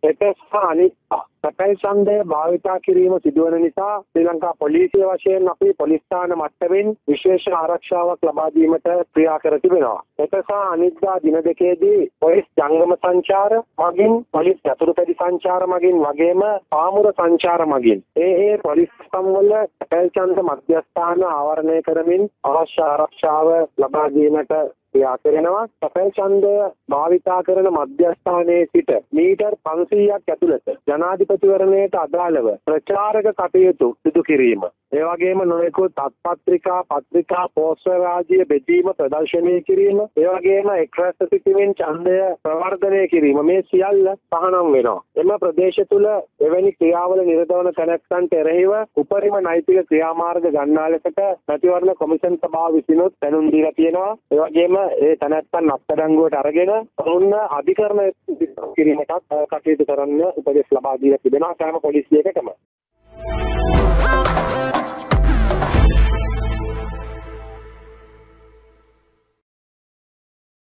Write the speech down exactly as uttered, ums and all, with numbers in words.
එක සහ අනිත් තැපැල් ඡන්දය භාවිතා කිරීම සිදුවන නිසා ශ්‍රී ලංකා පොලිසිය වශයෙන් අපි පොලිස් ස්ථාන මට්ටමින් විශේෂ ආරක්ෂාවක් ලබා දීමට ක්‍රියා කර තිබෙනවා. එක සහ අනිද්දා දින දෙකේදී පොලිස් ජංගම සංචාර මගින් පොලිස් යතුරුපැදි සංචාර මගින් වගේම පාමුර සංචාර මගින් ඒ ඒ පොලිස් ස්ථම්වල තැපැල් ඡන්ද මධ්‍යස්ථාන ආවරණය කරමින් අවශ්‍ය ආරක්ෂාව ලබා දීමට ක්‍රියා කරනවා. තැපැල් ඡන්දය භාවිතා කරන මධ්‍යස්ථානයේ සිට මීටර් පන්සීයක් ඇතුළත ජනාධිපතිවරණයට අදාළව ප්‍රචාරක කටයුතු සිදු කිරීම. ඒ වගේම නොයෙකුත් අත්පත්‍රිකා පත්‍රිකා පෝස්ටර් රාජ්‍ය බෙදීම ප්‍රදර්ශනය කිරීම. ඒ වගේම එක්රැස්ව සිටීමෙන් ඡන්දය ප්‍රවර්ධනය කිරීම. මේ සියල්ල පහනම් වෙනවා. එම ප්‍රදේශ තුල එවැනි ක්‍රියාවල නිරත වන තැනැත්තන්ට එරෙහිව උපරිම නෛතික ක්‍රියාමාර්ග ගන්නා ලෙසට මැතිවරණ කොමිෂන් සභාව විසිනුත් දැනුම් දීලා තියෙනවා. ඒ වගේම ඒ තැනැත්තන් අත්අඩංගුවට අරගෙන ඔවුන් අධිකරණ කිරීමටත් කටයුතු කරන්න උපදෙස් ලබා දීලා තිබෙනවා සෑම පොලිසියකටම.